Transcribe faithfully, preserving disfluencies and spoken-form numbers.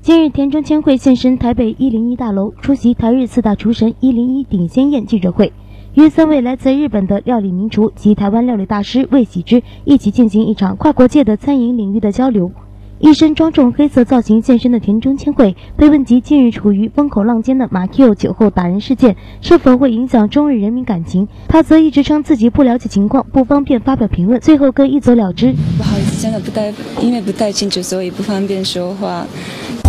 近日，田中千惠现身台北一零一大楼，出席台日四大厨神一零一顶鲜宴记者会，与三位来自日本的料理名厨及台湾料理大师魏喜之一起进行一场跨国界的餐饮领域的交流。一身庄重黑色造型现身的田中千惠被问及近日处于风口浪尖的马 Q 酒后打人事件是否会影响中日人民感情，他则一直称自己不了解情况，不方便发表评论，最后更一走了之。 不好意思，真的不太，因为不太清楚，所以不方便说话。